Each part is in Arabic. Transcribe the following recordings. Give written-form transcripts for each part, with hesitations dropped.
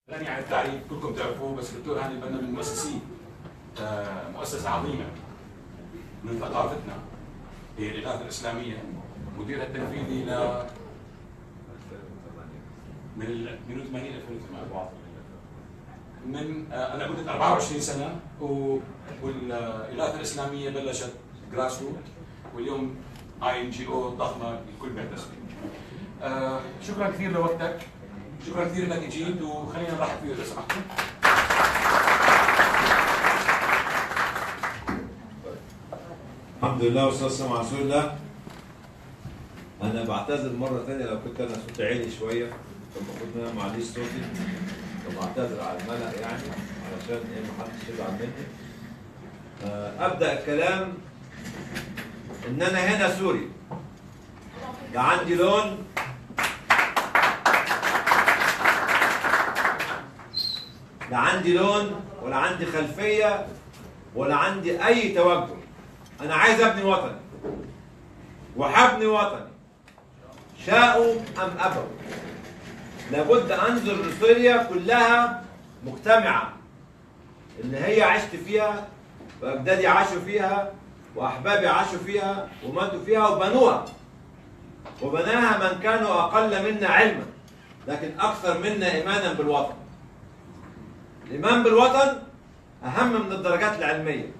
يعني التعريف كلكم تعرفوه، بس الدكتور هاني البنا من مؤسسين مؤسسة عظيمة من ثقافتنا هي الإغاثة الإسلامية، مديرها التنفيذي من 82 2008 أنا مدة 24 سنة، والإغاثة الإسلامية بلشت جراس روت، واليوم INGO ضخمة الكل بيعتز فيها. شكرا كثير لوقتك، شكرا كثير انك اجيت، وخلينا نرحب فيه اذا سمحتوا. الحمد لله والصلاه والسلام على رسول الله. انا بعتذر مره ثانيه لو كنت انا صوتي عالي شويه، كان المفروض ان انا معليش صوتي، فبعتذر على الملأ يعني علشان ما حدش يزعل مني. ابدا الكلام ان انا هنا سوري، لا عندي لون لا عندي لون ولا عندي خلفيه ولا عندي اي توجه. انا عايز ابني وطني وحبني وطني شاءوا ام ابوا. لابد انظر لسوريا كلها مجتمعه، اللي هي عشت فيها واجدادي عاشوا فيها واحبابي عاشوا فيها وماتوا فيها وبنوها، وبناها من كانوا اقل منا علما لكن اكثر منا ايمانا بالوطن. الايمان بالوطن اهم من الدرجات العلميه.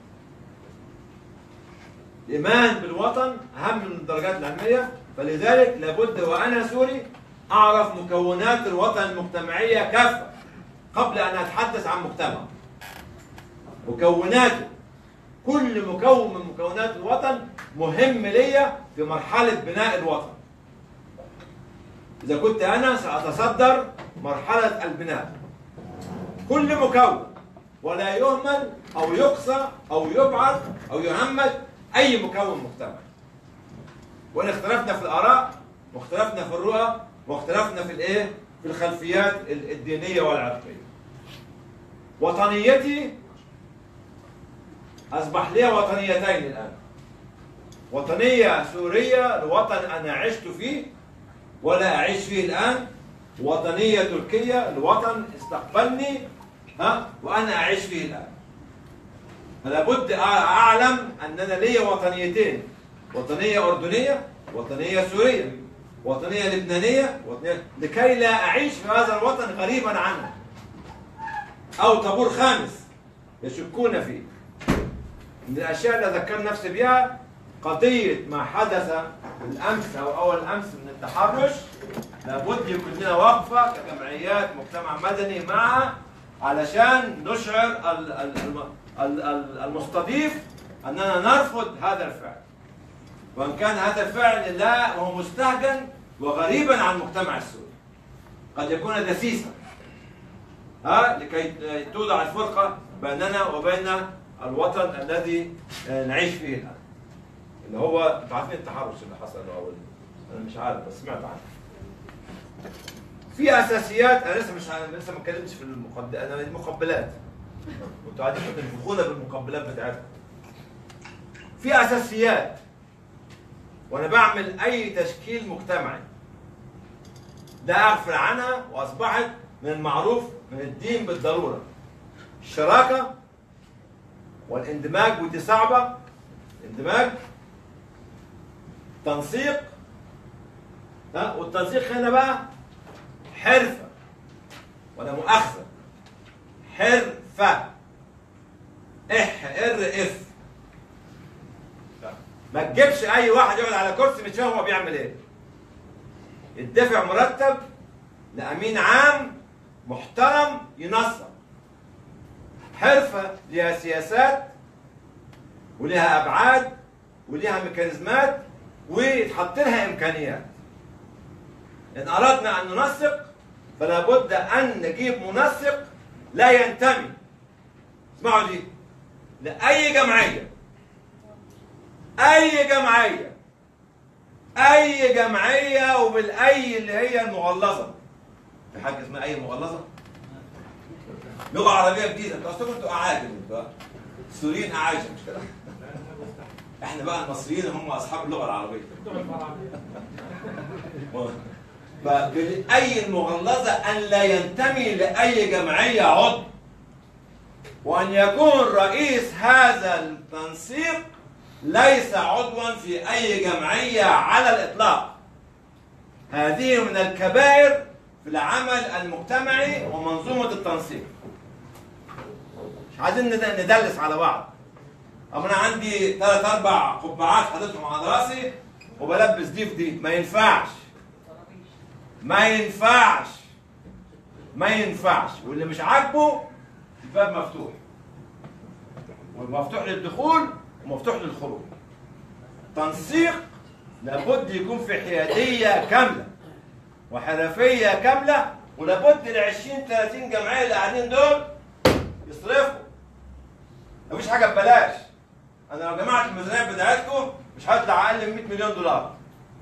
الايمان بالوطن اهم من الدرجات العلميه، فلذلك لابد وانا سوري اعرف مكونات الوطن المجتمعيه كافه قبل ان اتحدث عن مجتمع. مكوناته، كل مكون من مكونات الوطن مهم ليا في مرحله بناء الوطن. اذا كنت انا ساتصدر مرحله البناء، كل مكون ولا يهمل او يقصى او يبعد او يهمل اي مكون مجتمعي. وان اختلفنا في الاراء واختلفنا في الرؤى واختلفنا في الايه؟ في الخلفيات الدينيه والعرقيه. وطنيتي اصبح لي وطنيتين الان. وطنيه سوريه لوطن انا عشت فيه ولا اعيش فيه الان، وطنيه تركيه لوطن استقبلني وانا اعيش فيه الان. فلا بد اعلم اننا لي وطنيتين، وطنيه اردنيه، وطنيه سوريه، وطنيه لبنانيه، لكي لا اعيش في هذا الوطن غريبا عنه او طابور خامس يشكون فيه. من الاشياء اللي اذكر نفسي بها قضيه ما حدث بالامس او اول امس من التحرش. لابد يكون لنا وقفه كجمعيات مجتمع مدني معها علشان نشعر المستضيف اننا نرفض هذا الفعل، وان كان هذا الفعل لا هو مستهجن وغريبا عن المجتمع السوري، قد يكون دسيسا لكي توضع الفرقه بيننا وبين الوطن الذي نعيش فيه الان، اللي هو انتوا عارفين التحرش اللي حصل اول، انا مش عارف بس سمعت عنه. في اساسيات انا لسه ما اتكلمتش في المقبلات، كنتوا قاعدين تنفخونا بالمقبلات بتاعتكم. في اساسيات وانا بعمل اي تشكيل مجتمعي لا اغفل عنها، واصبحت من المعروف من الدين بالضروره: الشراكه والاندماج، ودي صعبه. اندماج، تنسيق، والتنسيق هنا بقى حرفه ولا مؤاخذه، حرفه، اف. ما تجيبش اي واحد يقعد على كرسي مش فاهم هو بيعمل ايه. يدفع مرتب لامين عام محترم ينظم. حرفه لها سياسات ولها ابعاد ولها ميكانيزمات ويتحط لها امكانيات. ان اردنا ان ننسق فلا بد ان نجيب منسق لا ينتمي، اسمعوا دي، لاي جمعيه. اي جمعيه وبالاي اللي هي المغلظه. في حاجه اسمها اي مغلظه؟ لغه عربيه جديده. انتوا اصلا انتوا اعاجم، انتوا السوريين اعاجم مش كده؟ احنا بقى المصريين هم اصحاب اللغه العربيه. فبالأي المغلظة أن لا ينتمي لأي جمعية عضو، وأن يكون رئيس هذا التنسيق ليس عضوا في أي جمعية على الإطلاق. هذه من الكبائر في العمل المجتمعي ومنظومة التنسيق. مش عايزين ندلس على بعض. أما أنا عندي 3 4 قبعات حاططهم على راسي وبلبس دي في دي، ما ينفعش. ما ينفعش. ما ينفعش، واللي مش عاجبه الباب مفتوح. ومفتوح للدخول ومفتوح للخروج. تنسيق لابد يكون في حيادية كاملة وحرفية كاملة، ولابد ال 20 30 جمعية اللي قاعدين دول يصرفوا. مفيش حاجة ببلاش. أنا لو جمعت الميزانية بتاعتكم مش هطلع أقل من 100 مليون دولار.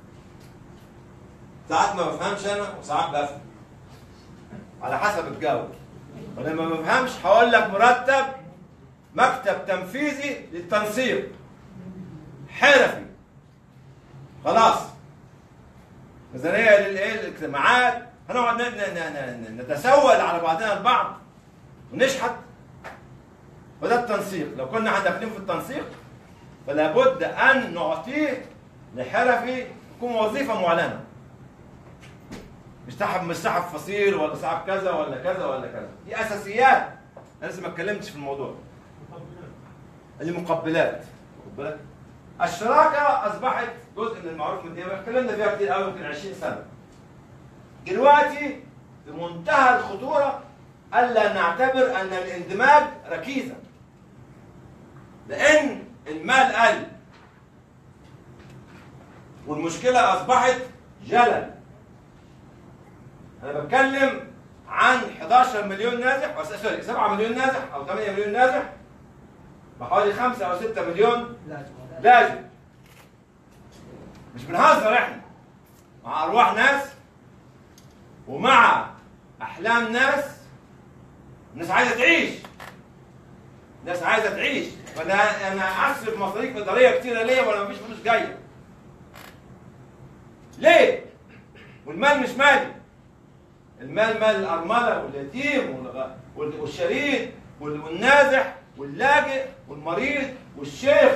ساعات ما بفهمش أنا وساعات بفهم. على حسب الجو. ولما ما بفهمش هقول لك مرتب مكتب تنفيذي للتنسيق حرفي. خلاص. ميزانية للاجتماعات، هنقعد نتسول على بعضنا البعض ونشحت. وده التنسيق. لو كنا داخلين في التنسيق فلا بد ان نعطيه لحرفي تكون وظيفه معلنه. مش صاحب فصيل ولا صاحب كذا ولا كذا ولا كذا. دي اساسيات. انا لسه ما اتكلمتش في الموضوع. المقبلات. الشراكه اصبحت جزء من المعروف من الدين، اتكلمنا فيها كتير قوي، يمكن 20 سنه. دلوقتي بمنتهى الخطوره الا نعتبر ان الاندماج ركيزه. لان المال قل والمشكله اصبحت جلل. انا بتكلم عن 11 مليون نازح، سوري 7 مليون نازح او 8 مليون نازح، بحوالي 5 او 6 مليون لاجئ. مش بنهزر احنا مع ارواح ناس ومع احلام ناس. الناس عايزه تعيش. الناس عايزه تعيش. فانا اصرف مصاريف اداريه كتيره ليه ولا مفيش فلوس جايه؟ ليه؟ والمال مش مالي. المال مال الارمله واليتيم والشريد والنازح واللاجئ والمريض والشيخ.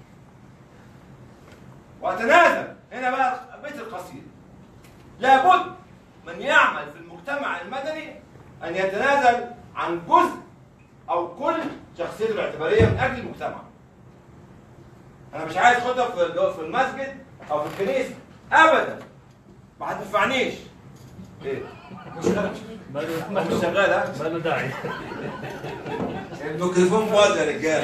واتنازل. هنا بقى بيت القصيد. لابد من يعمل في المجتمع المدني ان يتنازل عن جزء او كل شخصيته الاعتباريه من اجل المجتمع. انا مش عايز خطب في المسجد او في الكنيسه ابدا. ما هتنفعنيش. ايه؟ مش شغال. ها؟ ما له داعي. الميكروفون باظ يا رجاله.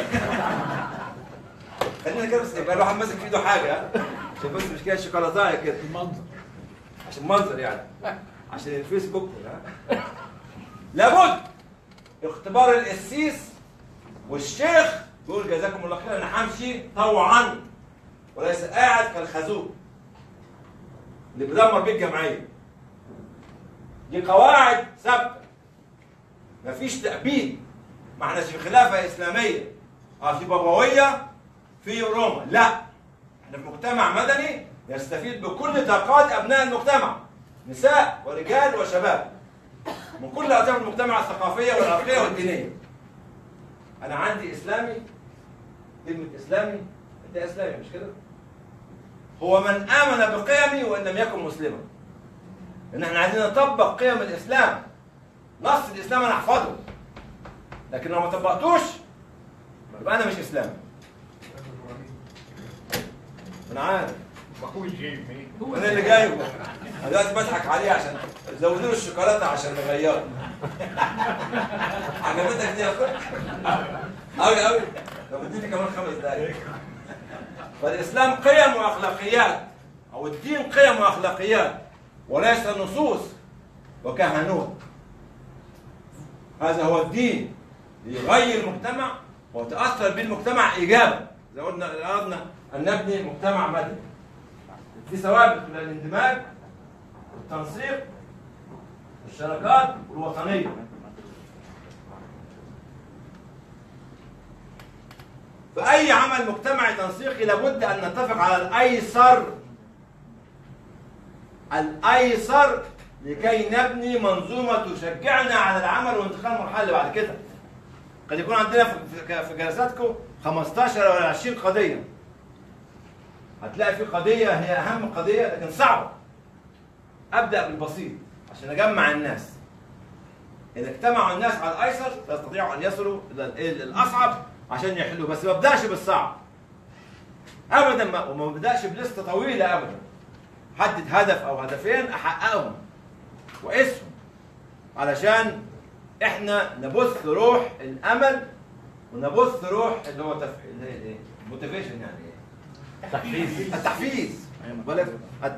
خلينا كده بس يبقى الواحد ماسك في ايده حاجه. عشان بس مش كده شوكولاتايه كده. المنظر. عشان منظر يعني. عشان الفيسبوك. لابد اختبار القسيس والشيخ بيقول جزاكم الله خير انا همشي طوعا وليس قاعد كالخازوق اللي بيدمر بيه الجمعيه. دي قواعد ثابته. مفيش تأبيد. ما احناش في خلافه اسلاميه. في بابويه في روما. لا. احنا في مجتمع مدني يستفيد بكل طاقات ابناء المجتمع. نساء ورجال وشباب. من كل اطياف المجتمع الثقافيه والعرقيه والدينيه. انا عندي اسلامي. كلمه اسلامي انت اسلامي مش كده؟ هو من امن بقيمي وان لم يكن مسلما. ان احنا عايزين نطبق قيم الاسلام. نص الاسلام انا احفظه. لكن لو ما طبقتوش يبقى انا مش اسلامي. انا عارف. اخوي جايبني. انا اللي جايبه. انا دلوقتي بضحك عليه عشان زودوا له الشوكولاته عشان نغيره. عجبتك دي يا اخويا؟ قوي قوي. طب اديني كمان 5 دقايق. فالاسلام قيم واخلاقيات، او الدين قيم واخلاقيات وليس نصوص وكهنوت. هذا هو الدين ليغير المجتمع وتأثر به المجتمع ايجابا. اذا قلنا اردنا ان نبني مجتمع مدني في ثوابت من الاندماج والتنسيق والشراكات والوطنيه. فأي عمل مجتمعي تنسيقي لابد أن نتفق على الأيسر الايسر لكي نبني منظومه تشجعنا على العمل وانتقال المرحله اللي بعد كده. قد يكون عندنا في جلساتكم 15 ولا 20 قضيه. هتلاقي في قضيه هي اهم قضيه لكن صعبه. ابدا بالبسيط عشان اجمع الناس. اذا اجتمعوا الناس على الايسر يستطيعوا ان يصلوا الى الاصعب عشان يحلوا، بس ما ابداش بالصعب. ابدا وما ببداش بلسته طويله ابدا. حدد هدف او هدفين احققهم وقسهم علشان احنا نبث روح الامل ونبث روح اللي هو موتيفيشن، يعني ايه؟ التحفيز. بالك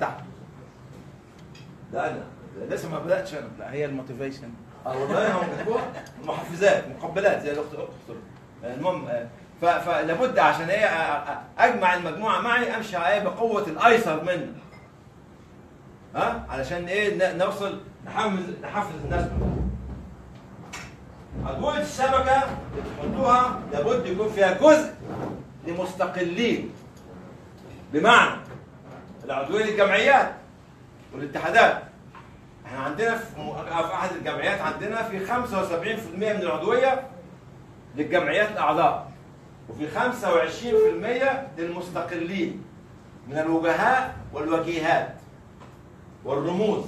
لا انا لسه ما بداتش انا. لا هي الموتيفيشن. والله هم محفزات مقبلات زي الاخت اخت. المهم فلابد عشان ايه اجمع المجموعه معي امشي على بقوه الايسر منه. علشان ايه نوصل نحفز الناس منه. عضوية الشبكة اللي تحطوها لابد يكون فيها جزء لمستقلين. بمعنى العضوية للجمعيات والاتحادات. احنا عندنا في احد الجمعيات عندنا في 75% من العضوية للجمعيات الأعضاء، وفي 25% للمستقلين من الوجهاء والوجيهات والرموز.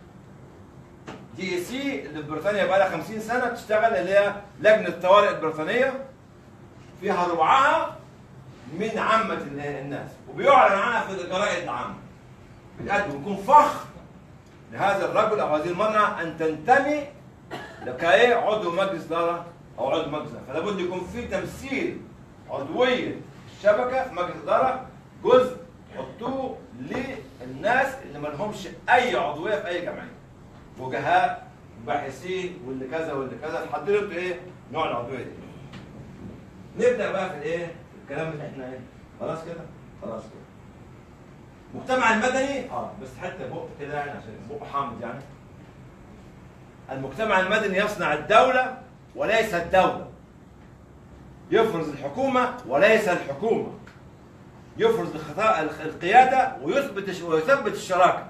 DEC اللي في بريطانيا بقى لها 50 سنة بتشتغل، اللي هي لجنة الطوارئ البريطانية، فيها ربعها من عامة الناس وبيعلن عنها في الجرائد العامة. بجد بيكون فخر لهذا الرجل أو هذه المرأة أن تنتمي لكأيه عضو مجلس إدارة أو عضو مجلس. فلا بد يكون في تمثيل عضوية الشبكة في مجلس إدارة، جزء حطوه للناس اللي ما لهمش أي عضوية في أي جمعية. وجهاء باحثين واللي كذا واللي كذا. تحضروا انتوا ايه؟ نوع العضويه دي. نبدا بقى في الايه؟ في الكلام اللي احنا ايه؟ خلاص كده؟ خلاص كده. المجتمع المدني بس حتى بق كده يعني عشان بق حامض يعني. المجتمع المدني يصنع الدوله وليس الدوله. يفرض الحكومه وليس الحكومه. يفرض القياده ويثبت الشراكه.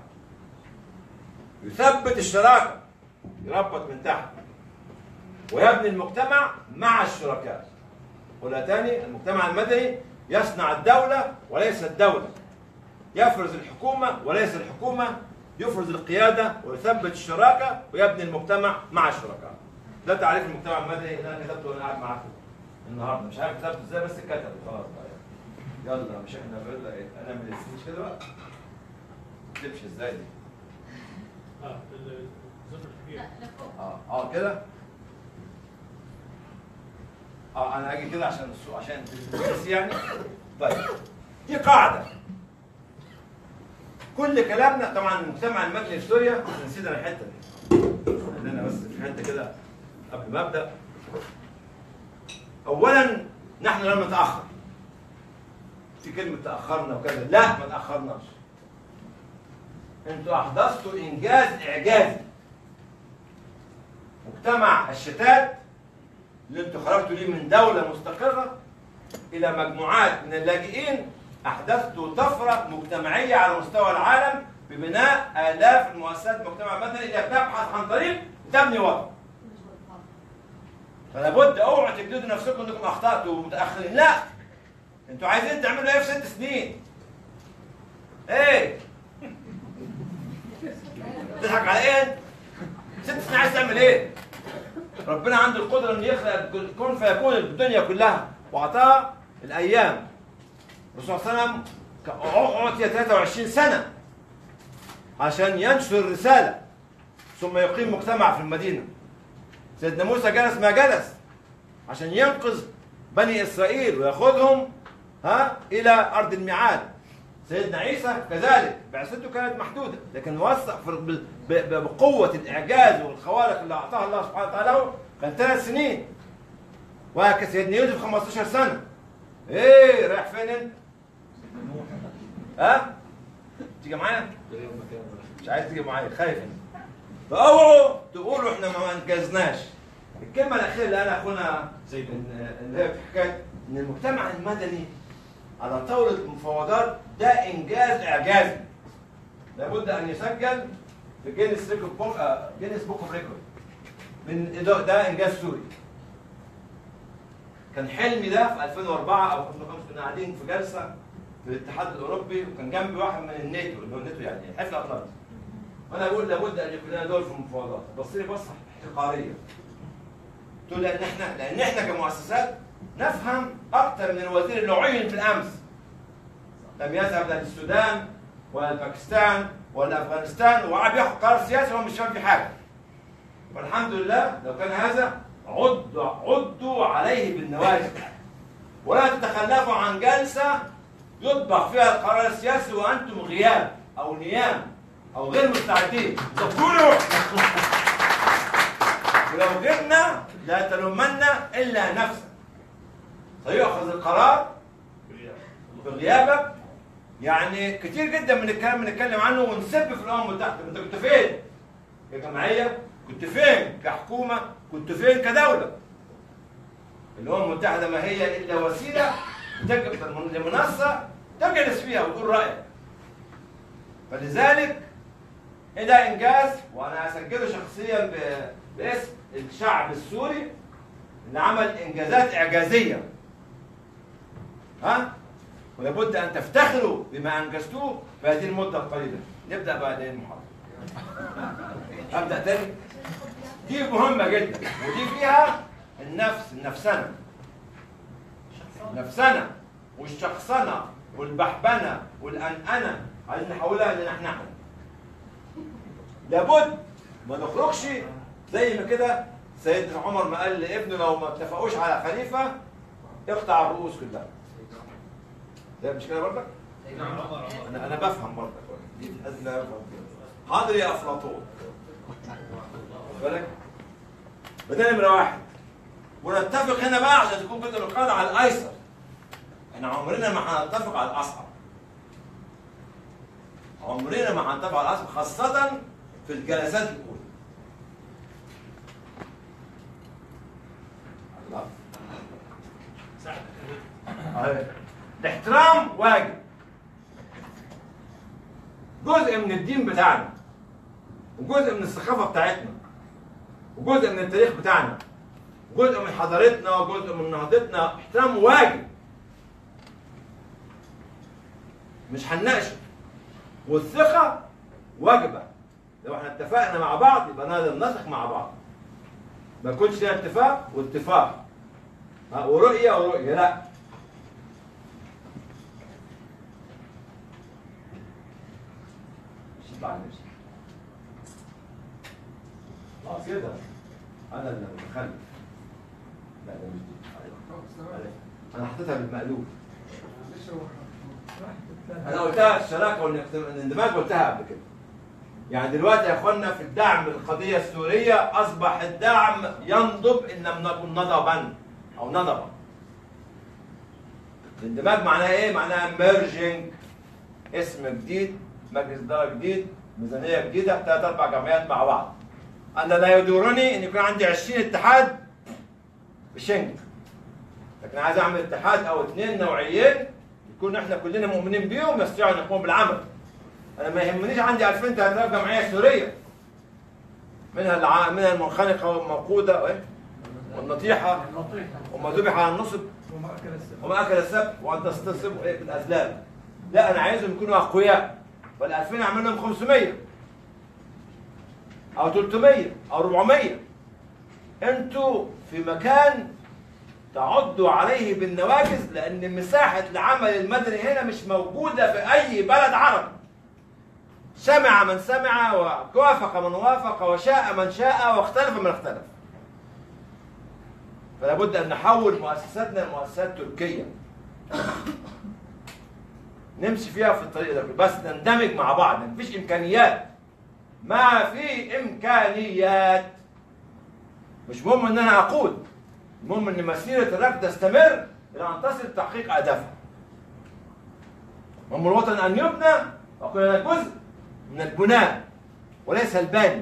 يثبت الشراكة، يربط من تحت ويبني المجتمع مع الشركاء. ولا تاني، المجتمع المدني يصنع الدولة وليس الدولة. يفرض الحكومة وليس الحكومة. يفرض القيادة ويثبت الشراكة ويبني المجتمع مع الشركاء. ده تعريف المجتمع المدني اللي انا كتبته وانا قاعد معاكم النهارده. مش عارف كتبته ازاي بس اتكتب خلاص بقى. يلا مش احنا بقى انا من السنين كده بقى. تمشي ازاي دي؟ كده انا اجي كده عشان السوق عشان يعني. طيب دي قاعده. كل كلامنا طبعا المجتمع المدني في سوريا نسينا الحته دي. عندنا بس في حته كده قبل ما ابدا. اولا نحن لم نتاخر. في كلمه تاخرنا وكذا، لا ما تاخرناش. انتوا احدثتوا انجاز اعجازي. مجتمع الشتات اللي انتوا خرجتوا ليه من دوله مستقره الى مجموعات من اللاجئين، احدثتوا طفره مجتمعيه على مستوى العالم ببناء الاف المؤسسات المجتمع المدني اللي بتبحث عن طريق تبني وطن. فلا بد اوعوا تجلدوا نفسكم انكم اخطاتوا ومتاخرين، لا. انتوا عايزين تعملوا ايه في 6 سنين؟ ايه؟ تضحك على ايه؟ 6 سنين عايز تعمل ايه؟ ربنا عنده القدره ان يخلق كن فيكون الدنيا كلها واعطاها الايام. الرسول صلى الله عليه وسلم اعطي 23 سنه عشان ينشر الرساله ثم يقيم مجتمع في المدينه. سيدنا موسى جلس ما جلس عشان ينقذ بني اسرائيل وياخذهم الى ارض الميعاد. سيدنا عيسى كذلك بعثته كانت محدوده لكن وثق بقوه الاعجاز والخوارق اللي اعطاها الله سبحانه وتعالى له كان 3 سنين. وهكذا سيدنا يوسف 15 سنه. ايه رايح فين انت؟ تيجي معايا؟ مش عايز تيجي معايا، خايف انت. فاوعوا تقولوا احنا ما انجزناش. الكلمه الاخيره اللي انا اخونا اللي هي في حكايه ان المجتمع المدني على طاوله المفاوضات ده انجاز اعجازي. لابد ان يسجل في جينيس بوك اوف ريكورد. من ده انجاز سوري. كان حلمي ده في 2004 او 2005 كنا قاعدين في جلسه في الاتحاد الاوروبي، وكان جنبي واحد من الناتو اللي هو الناتو يعني حلف الاطلنطي. وانا بقول لابد ان يكون لنا دور في المفاوضات. بص لي بصه احتقاريه. تقول لان احنا كمؤسسات نفهم اكثر من الوزير اللي عين بالامس. لم يذهب لا للسودان ولا باكستان ولا افغانستان وقعد ياخذ قرار سياسي وهو مش فاهم في حاجه. والحمد لله لو كان هذا عضوا عليه بالنواجذ، ولا تتخلفوا عن جلسه يطبخ فيها القرار السياسي وانتم غياب او نيام او غير مستعدين. صدقوني ولو غبنا لا تلومن الا نفسك. سيؤخذ القرار في غيابك. يعني كتير جدا من الكلام بنتكلم عنه ونسب في الامم المتحده. انت كنت فين؟ كجمعيه؟ كنت فين؟ كحكومه؟ كنت فين كدوله؟ الامم المتحده ما هي الا وسيله لمنصه تجلس فيها وتقول رايك. فلذلك ده انجاز، وانا اسجله شخصيا باسم الشعب السوري اللي عمل انجازات اعجازيه. ها؟ ولابد ان تفتخروا بما انجزتوه في هذه المده القليله. نبدا بعد المحاضره. ابدا تاني. دي مهمه جدا، ودي فيها النفسنه والشخصنه والبحبنه والانانه، عايزين نحولها لنحنحه. لابد ما نخرجش زي ما كده سيدنا عمر ما قال لابنه لو ما اتفقوش على خليفه اقطع الرؤوس كلها. ده مش كده برضك؟ انا بفهم برضك. حاضر يا افلاطون. بالك؟ بدنا نمره واحد. ونتفق هنا بقى عشان تكون كده القاعده على الايسر. احنا عمرنا ما هنتفق على الاصعب. عمرنا ما هنتفق على الاصعب، خاصة في الجلسات الأولى. الاحترام واجب. جزء من الدين بتاعنا، وجزء من الثقافة بتاعتنا، وجزء من التاريخ بتاعنا، وجزء من حضارتنا، وجزء من نهضتنا. احترام واجب، مش هنناقشه. والثقة واجبة. لو احنا اتفقنا مع بعض يبقى لازم نثق مع بعض. ما يكونش لنا اتفاق واتفاق ورؤية ورؤية، لا. مش يطلع نفسي. خلاص كده. أنا اللي متخلف. لا ده مش دي. أنا حطيتها بالمقلوب. أنا قلتها الشراكة والاندماج، قلتها قبل كده. يعني دلوقتي يا اخوانا في الدعم للقضيه السوريه اصبح الدعم ينضب ان لم نكن نضبا او نضبا. الاندماج معناها ايه؟ معناها ميرجنج، اسم جديد، مجلس اداره جديد، ميزانيه جديده، 3 4 جمعيات مع بعض. انا لا يدورني ان يكون عندي 20 اتحاد بشنك، لكن عايز اعمل اتحاد او 2 نوعيين يكون احنا كلنا مؤمنين بيهم يستطيعوا ان يقوموا بالعمل. انا ما يهمنيش عندي 2000 3000 جمعيه سوريه، منها المنخنقه والموقوده والنطيحه وما ذبح على النصب وما اكل السبت وان تستصبوا بالازلام. لا، انا عايزهم يكونوا اقوياء. فال2000 اعمل لهم 500 او 300 او 400. انتوا في مكان تعضوا عليه بالنواجذ، لان مساحه العمل المدني هنا مش موجوده في اي بلد عربي. سمع من سمع، ووافق من وافق، وشاء من شاء، واختلف من اختلف. فلا بد ان نحول مؤسساتنا لمؤسسات تركيه نمشي فيها في الطريق ده، بس نندمج مع بعض. مفيش امكانيات، ما في امكانيات. مش مهم ان انا اقود، المهم ان مسيره الركض تستمر الى ان تصل لتحقيق اهدافها. مهم الوطن ان يبنى، وكلنا جزء من البناء وليس الباني.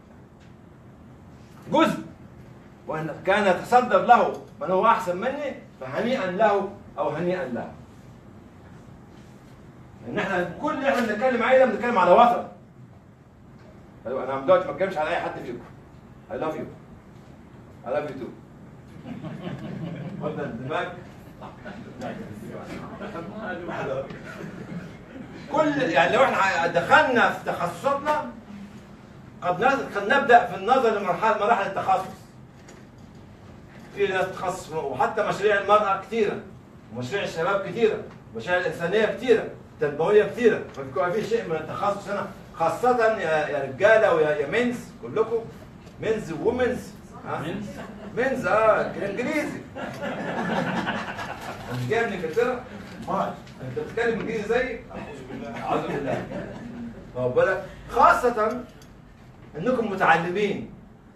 جزء، وان كان يتصدر له من هو احسن مني فهنيئا له او هنيئا له. ان احنا كل اللي احنا بنتكلم عليه ده بنتكلم على وطن. انا دلوقتي ما بتكلمش على اي حد فيكم. I love you. I love you too. خدنا الدماغ. كل يعني لو احنا دخلنا في تخصصاتنا قد نبدا في النظر مراحل التخصص. في ناس تخصص وحتى مشاريع المراه كثيره، ومشاريع الشباب كثيره، ومشاريع الانسانيه كثيره، التنمويه كثيره، فبيكون في شيء من التخصص هنا خاصه يا رجاله ويا منز كلكم منز وومنز. منز انجليزي. انت جاي من انجلترا؟ انت بتتكلم انجليزي زيي؟ اعوذ بالله. واخد بالك؟ خاصة انكم متعلمين.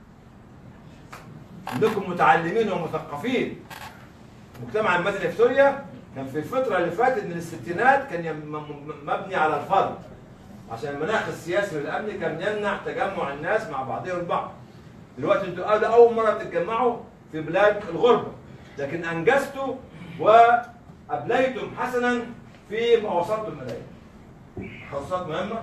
انكم متعلمين ومثقفين. المجتمع المدني في سوريا كان في الفترة اللي فاتت من الستينات كان مبني على الفرد. عشان المناخ السياسي والامني كان يمنع تجمع الناس مع بعضهم البعض. دلوقتي انتوا اول مرة تتجمعوا في بلاد الغربة، لكن انجزتوا وابليتم حسنا في ما وصلتم اليه. تخصصات مهمة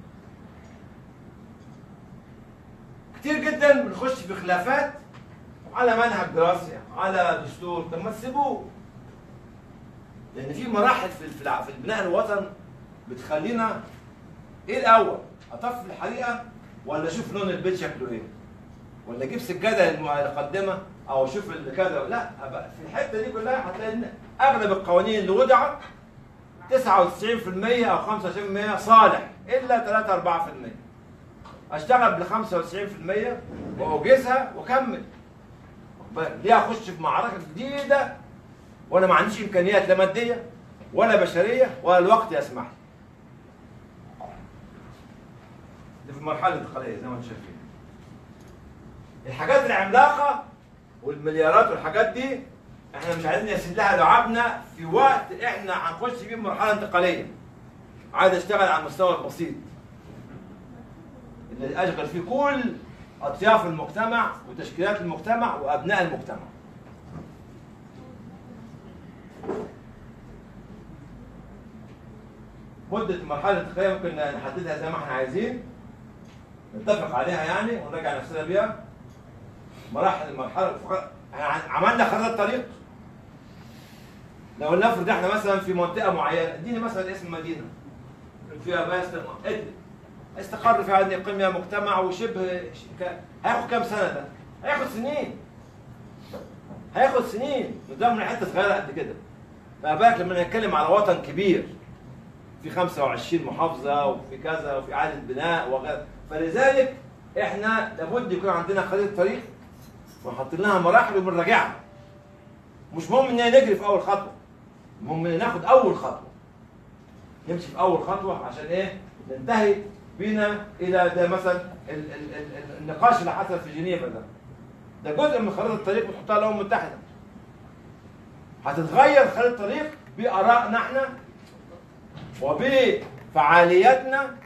كتير جدا بنخش في خلافات على منهج دراسي، على دستور. طب ما تسيبوه، لان في مراحل في البناء الوطن بتخلينا ايه الاول؟ اطفي الحريقه ولا اشوف لون البيت شكله ايه؟ ولا اجيب سجاده المقدمه او اشوف كذا؟ لا، في الحته دي كلها هتلاقي ان اغلب القوانين اللي وضعت 99% او 95% صالح، الا 3-4%. اشتغل بال 95% واوجزها واكمل. ليه اخش في معركه جديده وانا ما عنديش امكانيات لا ماديه ولا بشريه ولا الوقت يسمح؟ دي في المرحله الانتقاليه زي ما انتم شايفين. الحاجات العملاقه والمليارات والحاجات دي احنا مش عايزين نسيب لها لعبنا في وقت احنا هنخش فيه مرحله انتقاليه. عايز اشتغل على المستوى البسيط اللي اشغل فيه كل اطياف المجتمع وتشكيلات المجتمع وابناء المجتمع. مده المرحله الانتقاليه ممكن نحددها زي ما احنا عايزين، نتفق عليها يعني ونراجع نفسنا بيها. المرحله عملنا خريطه طريق. لو نفرض احنا مثلا في منطقه معينه، اديني مثلا اسم مدينه فيها بس استقر فيها ان يقيم فيها مجتمع وشبه هياخد كام سنه ده؟ هياخد سنين. هياخد سنين قدام من حته صغيره قد كده. فما بالك لما نتكلم على وطن كبير في 25 محافظه وفي كذا وفي اعاده بناء وغيره. فلذلك احنا لابد يكون عندنا خريطه طريق وحاطين لها مراحل وبنراجعها. مش مهم ان نجري في اول خطوه، المهم ان ناخد اول خطوه. نمشي في اول خطوه عشان ايه؟ ننتهي بينا الى ده مثلا النقاش اللي حصل في جنيفا ده جزء من خريطه الطريق بتحطها الامم المتحده. هتتغير خريطه الطريق بارائنا احنا وبفعالياتنا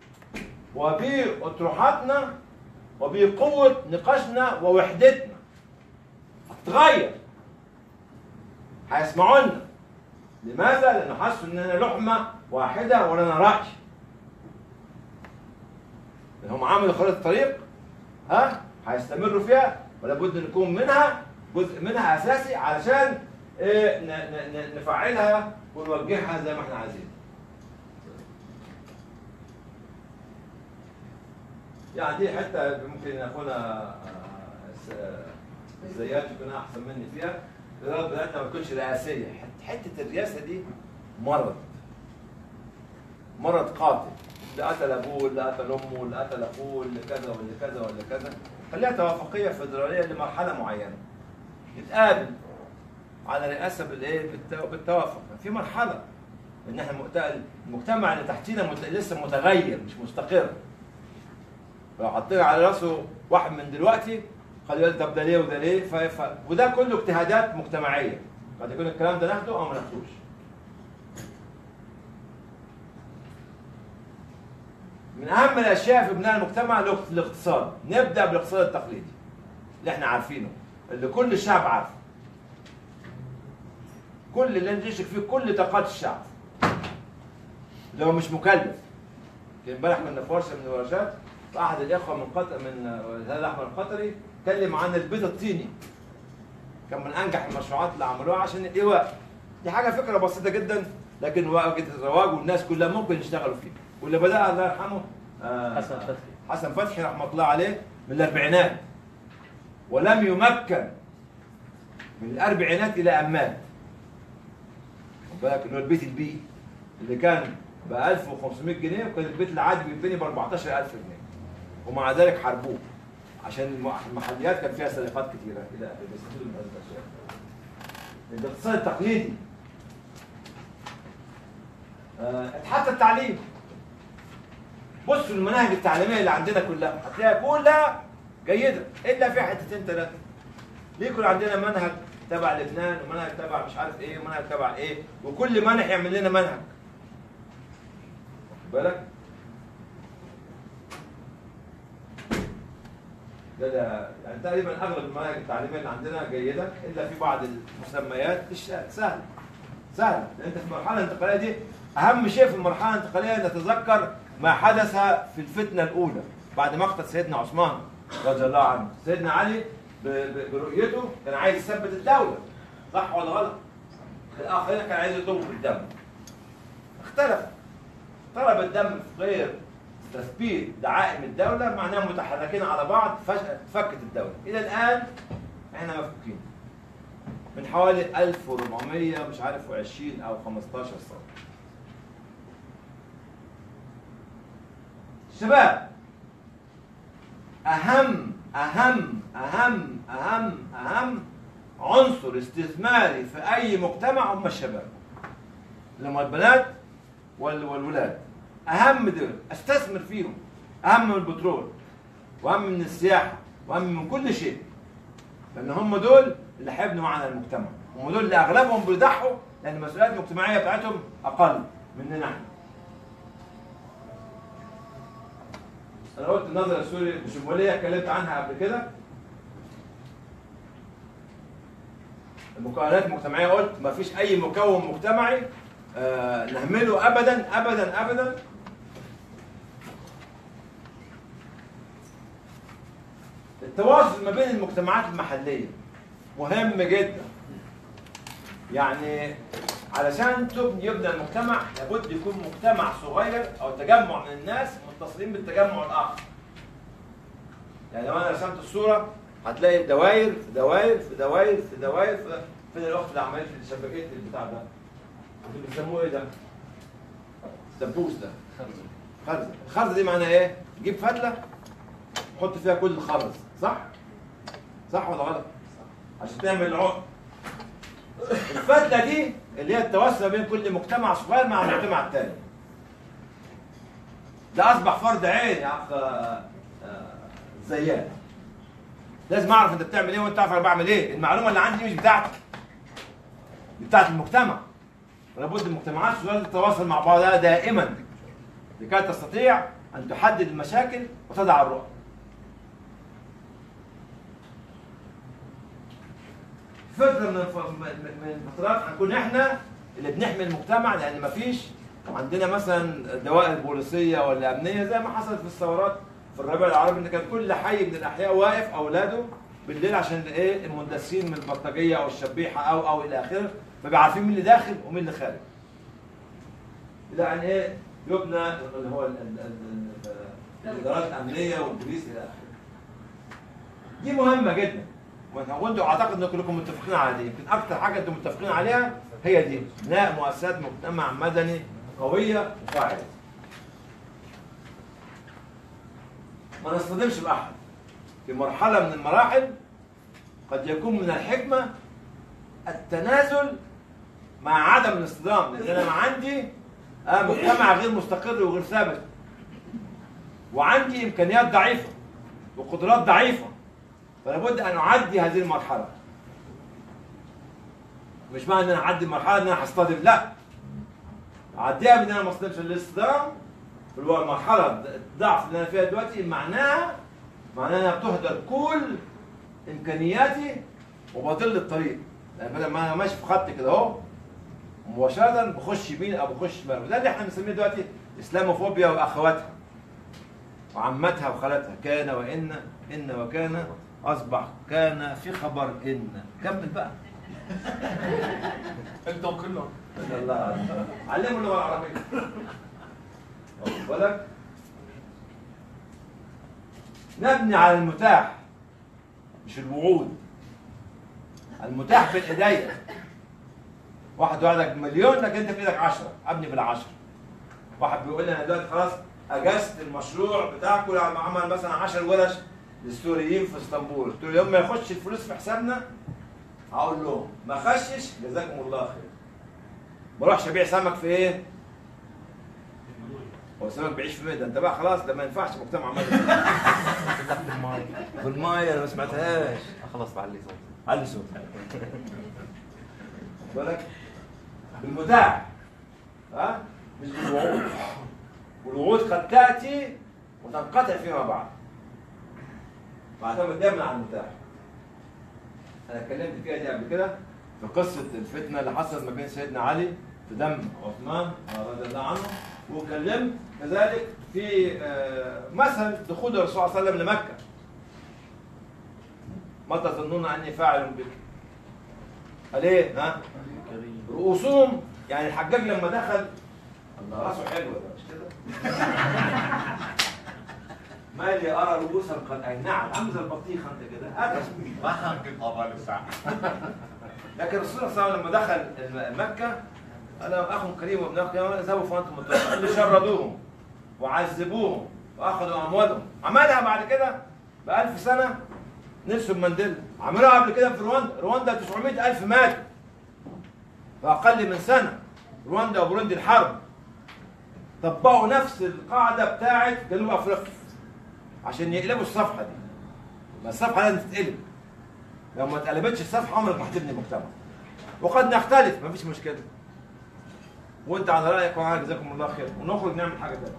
وباطروحاتنا وبقوه نقاشنا ووحدتنا. هتتغير. هيسمعوا لنا. لماذا؟ لأنه حسوا إننا لحمة واحدة ولنا رأي. هم عملوا خريطة طريق هيستمروا فيها ولا بد نكون منها جزء منها أساسي علشان نفعلها ونوجهها زي ما احنا عايزين. يعني دي حتة ممكن أخونا الزيات يكون أحسن مني فيها. الإدارة بتاعتنا ما تكونش رئاسية. حتة الرئاسة دي مرض قاتل. اللي قتل أبوه، اللي قتل أمه، اللي قتل أخوه، اللي كذا واللي كذا واللي كذا. خليها توافقية فيدرالية لمرحلة معينة. نتقابل على رئاسة بالتوافق. في مرحلة إن احنا المجتمع اللي تحتينا لسه متغير مش مستقر. لو حطينا على راسه واحد من دلوقتي قد يقول طب ده ليه وده ليه وده كله اجتهادات مجتمعيه. قد يكون الكلام ده ناخده او ما ناخدوش. من اهم الاشياء في بناء المجتمع الاقتصاد. نبدا بالاقتصاد التقليدي اللي احنا عارفينه، اللي كل الشعب عارفه. كل اللي نشرك فيه كل طاقات الشعب. اللي هو مش مكلف. امبارح كنا في ورشه من الورشات، فاحد الاخوه من قطر من الهلال الاحمر القطري اتكلم عن البيض الطيني. كان من انجح المشروعات اللي عملوها عشان الايواء. دي حاجه فكره بسيطه جدا، لكن وجدت الرواج والناس كلها ممكن يشتغلوا فيها. واللي بدأ الله يرحمه حسن فتحي رحمه الله عليه من الاربعينات، ولم يمكن من الاربعينات الى ان مات. خد بالك اللي هو البيت البي اللي كان ب 1500 جنيه، وكان البيت العادي بيتبني ب 14000 جنيه، ومع ذلك حاربوه عشان المحليات كان فيها سرقات كثيره الى اخره. بيستفيدوا من هذه الاشياء. الاقتصاد التقليدي حتى التعليم. بصوا المناهج التعليميه اللي عندنا كلها هتلاقيها كلها جيده الا في حتتين ثلاثه. ليه يكون عندنا منهج تبع لبنان ومنهج تبع مش عارف ايه ومنهج تبع ايه، وكل منهج يعمل لنا منهج. واخد بالك؟ ده يعني تقريبا اغلب المناهج التعليميه اللي عندنا جيده، الا في بعض المسميات سهله. سهله، لان انت في المرحله الانتقاليه دي اهم شيء في المرحله الانتقاليه نتذكر ما حدث في الفتنه الاولى بعد مقتل سيدنا عثمان رضي الله عنه. سيدنا علي برؤيته كان عايز يثبت الدوله، صح ولا غلط؟ الاخرين كان عايز يضربوا بالدم. اختلف. طلب الدم في غير تثبيت دعائم الدوله، معناها متحركين على بعض، فجاه فكت الدوله. الى الان احنا مفكوكين. من حوالي 1400 مش عارف و20 او 15 سنه. شباب، أهم عنصر استثماري في أي مجتمع هم الشباب. لما البنات والولاد أهم دول أستثمر فيهم، أهم من البترول وأهم من السياحة وأهم من كل شيء، لأن هم دول اللي هيبنوا معنا المجتمع، هم دول اللي أغلبهم بيضحوا لأن المسؤوليات المجتمعية بتاعتهم أقل مننا احنا. أنا قلت النظرة السوري الشمولية اتكلمت عنها قبل كده. المكونات المجتمعية قلت ما فيش أي مكون مجتمعي نهمله أبدا أبدا أبدا. التواصل ما بين المجتمعات المحلية مهم جدا. يعني علشان يبنى المجتمع لابد يكون مجتمع صغير او تجمع من الناس متصلين بالتجمع الاخر. يعني لو انا رسمت الصوره هتلاقي دوائر في دوائر في دوائر في دوائر في فين الاخت اللي عملت لي شبكيه البتاع ده؟ اللي بيسموه ايه ده؟ الدبوس ده. خرزه. الخرزه دي معناها ايه؟ تجيب فتله تحط فيها كل الخرز، صح؟ صح ولا غلط؟ عشان تعمل العقد. الفتله دي اللي هي التوسع بين كل مجتمع صغير مع المجتمع الثاني. ده اصبح فرض عين يا اخ زياد. لازم اعرف انت بتعمل ايه وانت تعرف انا بعمل ايه. المعلومه اللي عندي مش بتاعتك، دي بتاعت المجتمع. ولابد المجتمعات الصغيره تتواصل مع بعضها دائما لكي تستطيع ان تحدد المشاكل وتضع الرؤى. فتره من الفترات هنكون احنا اللي بنحمي المجتمع، لان مفيش عندنا مثلا دوائر بوليسيه ولا امنيه زي ما حصلت في الثورات في الربيع العربي، ان كان كل حي من الاحياء واقف اولاده بالليل عشان ايه؟ المندسين من البلطجيه او الشبيحه او الى اخره، فبقى عارفين مين اللي داخل ومين اللي خارج. الى ان ايه؟ يبنى اللي هو الادارات الامنيه والبوليس الى اخره. دي مهمه جدا. وانتوا اعتقد ان كلكم متفقين على دي. يمكن اكثر حاجه انتم متفقين عليها هي دي، بناء مؤسسات مجتمع مدني قويه وفاعله. ما نصطدمش باحد. في مرحله من المراحل قد يكون من الحكمه التنازل مع عدم الاصطدام، لان انا عندي مجتمع غير مستقر وغير ثابت، وعندي امكانيات ضعيفه وقدرات ضعيفه، فلا بد ان اعدي هذه المرحله. مش معنى ان انا اعدي المرحله ان انا هصطدم، لا. اعديها بان انا ما اصطدمش. الاصطدام اللي هو المرحله الضعف اللي انا فيها دلوقتي معناها انها بتهدر كل امكانياتي وبطل الطريق. يعني بدل ما انا ماشي في خط كده اهو مباشره بخش يمين او بخش شمال، وده اللي احنا بنسميه دلوقتي اسلاموفوبيا واخواتها وعمتها وخالتها. كان وان، ان وكان، اصبح كان في خبر ان. كمل بقى. انتم كلهم الله علموا اللغه العربيه. واخد بالك؟ نبني على المتاح مش الوعود. المتاح بين ايديا. واحد وعدك مليون لكن انت في ايدك 10، ابني بال10. واحد بيقول لي انا دلوقتي خلاص اجزت المشروع بتاعكم لما عمل مثلا 10 ورش للسوريين في اسطنبول، قلت له يوم ما يخش الفلوس في حسابنا هقول لهم ما خشش جزاكم الله خير. ما اروحش ابيع سمك في ايه؟ هو السمك بيعيش في ميدا، انت بقى خلاص ده ما ينفعش مجتمع مدني. في المايه انا ما سمعتهاش. خلاص بعلي صوت. علي صوت. بالك؟ بالمتاح. ها؟ مش بالوعود. والوعود قد تاتي وتنقطع فيما بعد. بعتمد دايما على المتاح. انا اتكلمت فيها دي قبل كده في قصه الفتنه اللي حصلت ما بين سيدنا علي في دم عثمان رضي الله عنه، وكلمت كذلك في مثل دخول الرسول صلى الله عليه وسلم لمكه. ما تظنون اني فاعل بك؟ قال ايه؟ ها؟ رؤوسهم، يعني الحجاج لما دخل الله راسه حلوه ده مش كده؟ ما لي ارى رؤوسا قد اينعت، عامل زي البطيخه انت كده. ما كنت طبعا الساعه. لكن الرسول صلى الله عليه وسلم لما دخل مكه قال اخ كريم وابن اخ كريم اذهبوا فانتم مطلقون. قال لي شردوهم وعذبوهم واخذوا اموالهم. عملها بعد كده ب1000 سنه نيلسون مانديلا. عملوها قبل كده في رواندا. رواندا 900,000 مات في اقل من سنه. رواندا وبوروندي الحرب طبقوا نفس القاعده بتاعت جنوب افريقيا عشان يقلبوا الصفحه دي. ما الصفحه لازم تتقلب. لو ما اتقلبتش الصفحه عمرك ما هتبني مجتمع. وقد نختلف مفيش مشكله. وانت على رايك وانا جزاكم الله خير، ونخرج نعمل حاجه ثانيه.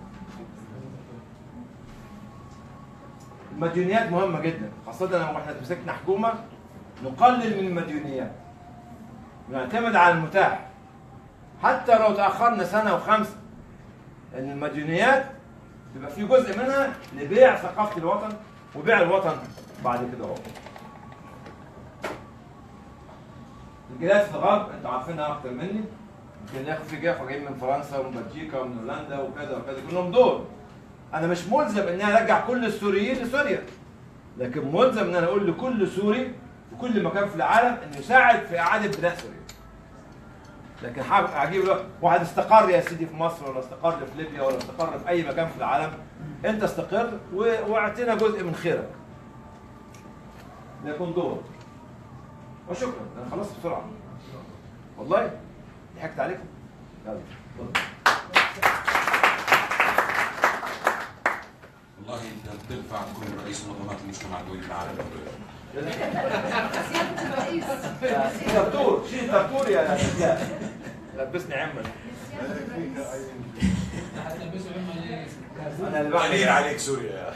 المديونيات مهمه جدا، خاصه لو احنا مسكنا حكومه نقلل من المديونيات. نعتمد على المتاح. حتى لو تاخرنا سنه وخمسه ان المديونيات يبقى في جزء منها لبيع ثقافه الوطن وبيع الوطن بعد كده اهو. الجاليات في الغرب انتوا عارفينها اكتر مني. يمكن في اخوه جايين من فرنسا ومن بلجيكا ومن هولندا وكذا وكذا، كلهم دول. انا مش ملزم ان انا ارجع كل السوريين لسوريا، لكن ملزم ان انا اقول لكل سوري في كل مكان في العالم انه يساعد في اعاده بناء سوريا. لكن هجيب واحد استقر يا سيدي في مصر ولا استقر في ليبيا ولا استقر في اي مكان في العالم، انت استقر واعطينا جزء من خيرك. ده يكون دور. وشكرا، انا خلصت بسرعه. والله ضحكت عليكم. يلا والله انت بتنفع تكون رئيس منظمات المجتمع الدولي بالعالم. سيادة الرئيس. ترتور، شيل ترتور يا رجال. لبسني عمل. انا اللي قليل عليك سوريا.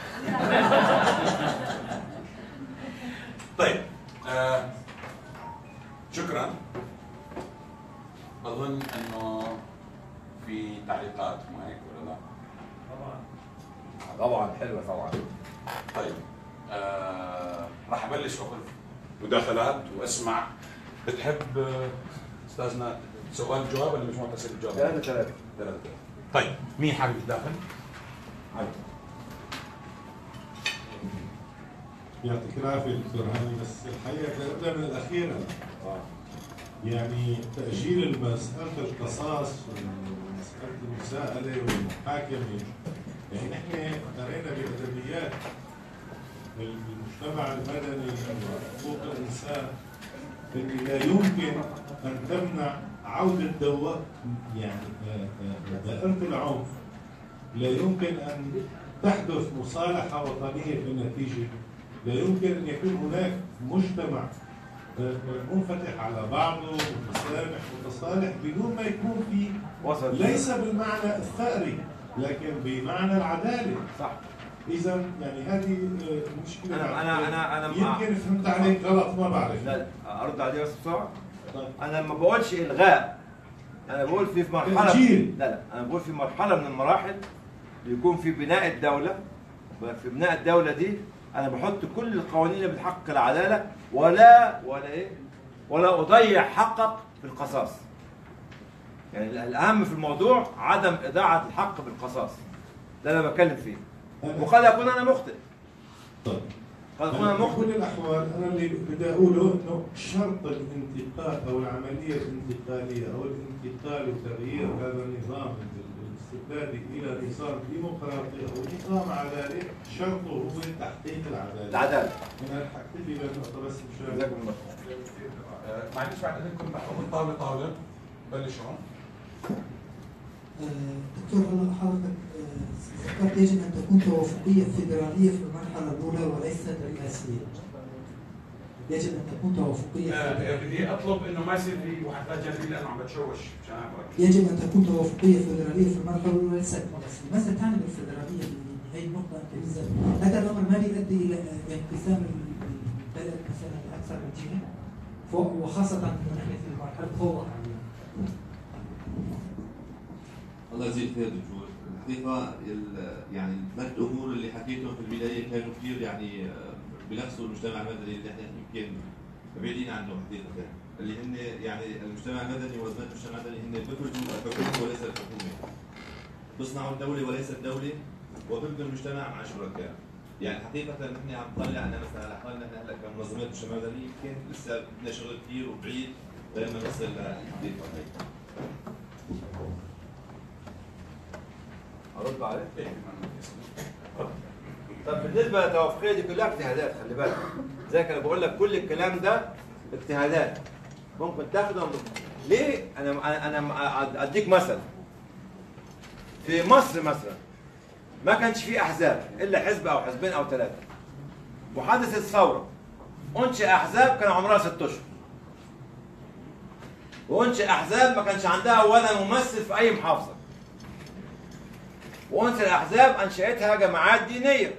طيب شكرا. اظن انه في تعليقات معك ولا لا؟ طبعا حلوه طبعا. طيب راح ابلش اخذ مداخلات واسمع. بتحب استاذنا سؤال جواب ولا مجموعه اسئله جواب؟ ثلاثة. طيب مين حابب يتداخل؟ علي. يعطيك العافيه دكتور هاني، بس الحقيقه بدأ من الاخير يعني تاجيل مساله القصاص ومساله المساءله والمحاكمه. يعني نحن قرينا بادبيات المجتمع المدني وحقوق الانسان ان لا يمكن ان تمنع عوده يعني دائره العنف. لا يمكن ان تحدث مصالحه وطنيه في النتيجه. لا يمكن ان يكون هناك مجتمع منفتح على بعضه متسامح متصالح بدون ما يكون في ليس بالمعنى الثأري لكن بمعنى العداله. صح. اذا يعني هذه مشكله. انا يمكن فهمت عليك غلط ما بعرف. لا ارد عليه بس بسرعه. طيب. انا ما بقولش الغاء انا بقول في مرحله تأجيل. لا انا بقول في مرحله من المراحل بيكون في بناء الدوله. في بناء الدوله دي انا بحط كل القوانين اللي بتحقق العداله ولا اضيع حقك في القصاص. يعني الاهم في الموضوع عدم اضاعه الحق بالقصاص. ده اللي انا بتكلم فيه. وقد اكون انا مخطئ. طيب قد اكون انا في مخطئ. كل الاحوال انا اللي بدي اقوله انه شرط الانتقال او العمليه الانتقاليه او الانتقال وتغيير هذا النظام الاستبدادي الى نظام ديمقراطي او نظام عدالي شرطه هو تحقيق العداله. العداله. انا حكيت لي بنقطه بس مشان جزاكم الله. معلش بعد اذنكم طالب طالب بلش هون. دكتور هلا حضرتك ذكرت يجب ان تكون توافقيه فيدراليه في المرحله الاولى وليست رئاسيه. يجب ان تكون توافقيه بدي اطلب انه ما يصير في واحد لا جانبي لانه عم بتشوش مشان اعرف. يجب ان تكون توافقيه فيدراليه في المرحله الاولى وليست رئاسيه. ماذا تعني بالفيدراليه؟ هي النقطه انت نزلت. هذا الامر ما يؤدي الى انقسام البلد مثلا لاكثر من جهه وخاصه نحن في مرحله فوضى حاليا. الله يجزيك خير دكتور. الحقيقه يعني الثلاث امور اللي حكيتهم في البدايه كانوا كثير يعني بنفسوا المجتمع المدني اللي احنا يمكن بعيدين عنه حقيقه، اللي هن يعني المجتمع المدني وازمات المجتمع المدني هن بيفرضوا الحكومه وليس الحكومه. بيصنعوا الدوله وليس الدوله وبيبنوا المجتمع مع شركاء. يعني حقيقه نحن عم نطلع انا مثلا على حالنا نحن هلا كمنظمات المجتمع المدني يمكن لسه بدنا شغل كثير وبعيد لما نصل للحديث هي. ارد عليك. طب بالنسبه للتوافقيه دي كلها اجتهادات، خلي بالك. زي انا بقول لك كل الكلام ده اجتهادات. ممكن تاخدهم ليه؟ انا اديك مثل. في مصر مثلا ما كانش في احزاب الا حزب او حزبين او ثلاثه. وحدثت الثوره. انشئ احزاب كان عمرها 6 اشهر. وانشئ احزاب ما كانش عندها ولا ممثل في اي محافظه. وانشئ الاحزاب انشئتها جماعات دينيه.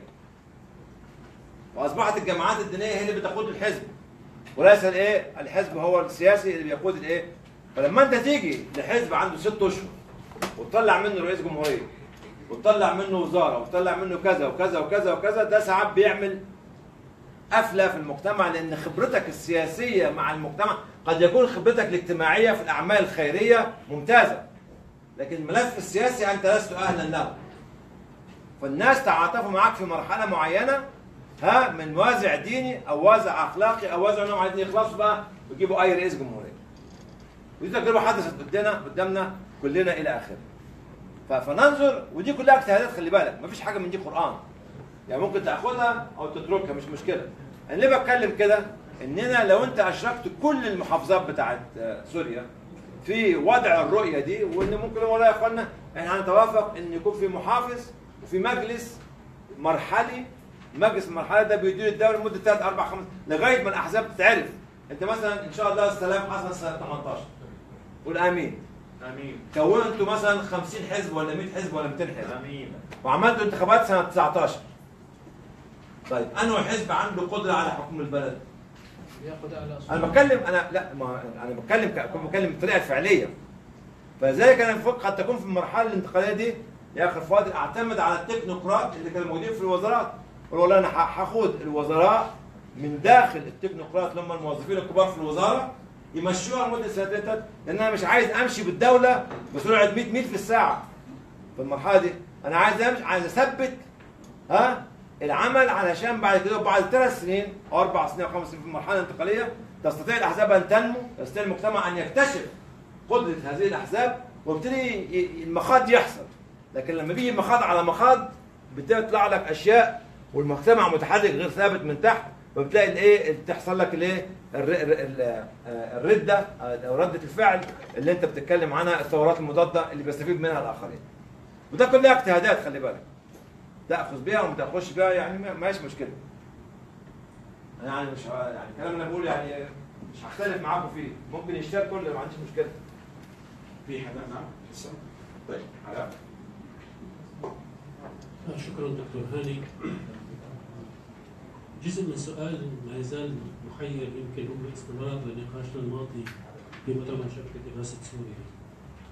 واصبحت الجماعات الدينيه هي اللي بتقود الحزب. وليس الحزب هو السياسي اللي بيقود فلما انت تيجي لحزب عنده 6 اشهر وتطلع منه رئيس جمهوريه وتطلع منه وزاره وتطلع منه كذا وكذا وكذا وكذا، ده ساعات بيعمل قفله في المجتمع، لان خبرتك السياسيه مع المجتمع قد يكون خبرتك الاجتماعيه في الاعمال الخيريه ممتازه، لكن الملف السياسي انت لست اهلا له. فالناس تعاطفوا معك في مرحله معينه من وازع ديني او وازع اخلاقي او وازع نوع عايزين يخلصوا بقى ويجيبوا اي رئيس جمهوريه. ودي تجربه حدثت قدامنا كلنا الى اخره. فننظر، ودي كلها اجتهادات، خلي بالك مفيش حاجه من دي قران. يعني ممكن تاخدها او تتركها مش مشكله. انا ليه بتكلم كده؟ اننا لو انت اشركت كل المحافظات بتاعت سوريا في وضع الرؤيه دي، وان ممكن والله يا اخوانا احنا هنتوافق ان يكون في محافظ وفي مجلس مرحلي. مجلس المرحله ده بيدير الدوله لمده 3 4 5 لغايه ما الاحزاب تتعرف. انت مثلا ان شاء الله السلام حصل سنه 18. قول امين. امين. كونوا انتوا مثلا 50 حزب ولا 100 حزب ولا 200 حزب. امين. وعملتوا انتخابات سنه 19. طيب انه حزب عنده قدره على حكم البلد؟ انا بتكلم بتكلم بطريقه فعليه. فلذلك انا بفكر قد تكون في المرحله الانتقاليه دي يا اخي فاضل اعتمد على التكنوقراط اللي كانوا موجودين في الوزارات. اقول والله انا هاخد الوزراء من داخل التكنوقراط اللي هم الموظفين الكبار في الوزاره يمشوها لمده 2 3 لان انا مش عايز امشي بالدوله بسرعه 100 ميل في الساعه. في المرحله دي انا عايز اثبت العمل علشان بعد كده بعد 3 سنين او 4 سنين او 5 سنين في المرحله الانتقاليه تستطيع الاحزاب ان تنمو، يستطيع المجتمع ان يكتشف قدره هذه الاحزاب ويبتدي المخاض يحصل. لكن لما بيجي مخاض على مخاض بتطلع لك اشياء والمجتمع متحرك غير ثابت من تحت، وبتلاقي تحصل لك الرده او رده الفعل اللي انت بتتكلم عنها، الثورات المضاده اللي بيستفيد منها الاخرين. وده كلها اجتهادات خلي بالك. تاخذ بيها وما تاخذش بيها يعني ماشي مشكله. يعني مش يعني الكلام اللي انا بقوله يعني مش هختلف معاكم فيه، ممكن يشترك كله ما عنديش مشكله. في حدا نعم لسه؟ طيب علاء. شكرا دكتور هاني. جزء من السؤال ما يزال محير، يمكن هو استمرار لنقاشنا الماضي في مؤتمر شبكة إغاثة سوريا.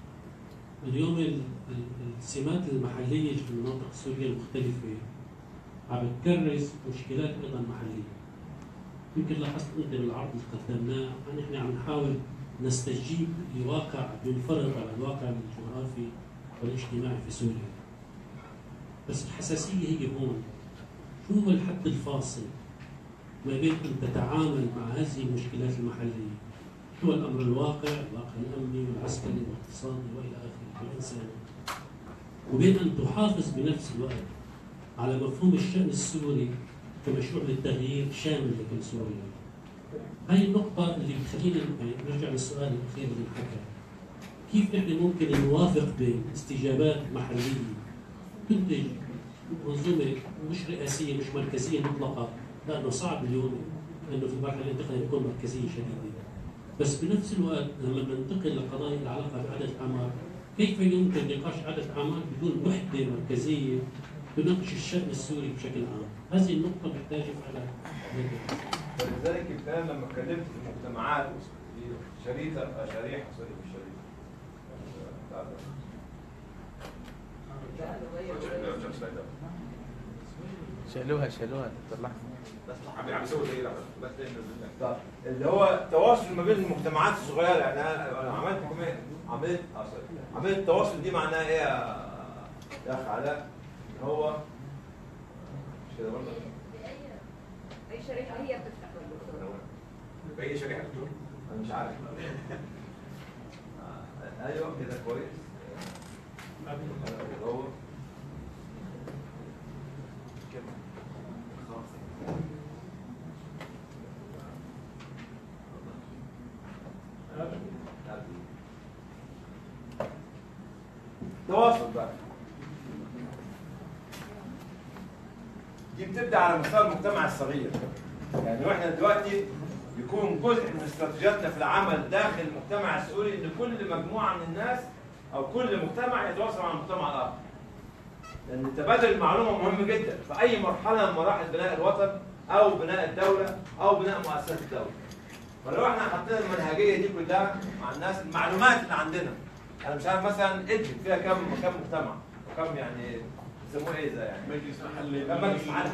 اليوم السمات المحلية في المناطق السورية المختلفة عم تكرس مشكلات أيضا محلية. يمكن لاحظت أنت بالعرض اللي قدمناه نحن عم نحاول نستجيب لواقع بينفرض على الواقع الجغرافي والاجتماعي في سوريا. بس الحساسية هي هون، شو هو الحد الفاصل ما بين أن تتعامل مع هذه المشكلات المحلية، هو الأمر الواقع الأمني والعسكري والاقتصادي وإلى آخره والإنساني، وبين أن تحافظ بنفس الوقت على مفهوم الشأن السوري كمشروع للتغيير شامل لكل سوريا. هاي النقطة اللي بتخلينا نرجع للسؤال الأخير اللي انحكى، كيف نحن ممكن نوافق بين استجابات محلية تنتج منظومة مش رئاسية مش مركزية مطلقة، لأنه صعب اليوم أنه في المرحلة الانتقالية تكون مركزية شديدة، بس بنفس الوقت لما ننتقل لقضايا العلاقة بعدد أعمار، كيف يمكن نقاش عدد أعمار بدون وحدة مركزية تناقش الشأن السوري بشكل عام؟ هذه النقطة محتاجة على فلذلك الكلام لما اتكلمت في المجتمعات في شريحة سوري مش شريحة شالوها دكتور لحظة عم يسوي زي بس اللي هو التواصل ما بين المجتمعات الصغيرة. يعني أنا عملت كمان عملت التواصل دي معناها إيه يا أخ علاء؟ هو مش كده برضه؟ أي شريحة هي بتفتح بأي شريحة دكتور؟ أنا مش عارف. أيوه كده كويس. هو تواصل بقى دي بتبدا على مستوى المجتمع الصغير. يعني واحنا دلوقتي يكون جزء من استراتيجياتنا في العمل داخل المجتمع السوري ان كل مجموعه من الناس او كل مجتمع يتواصل مع المجتمع الاخر. لان تبادل المعلومه مهم جدا في اي مرحله من مراحل بناء الوطن او بناء الدوله او بناء مؤسسات الدوله. فلو احنا حطينا المنهجيه دي كلها مع الناس، المعلومات اللي عندنا، انا مش عارف مثلا ادلب فيها كم مجتمع وكم يعني يسموه ايه ده يعني مجلس محلي مجلس محلي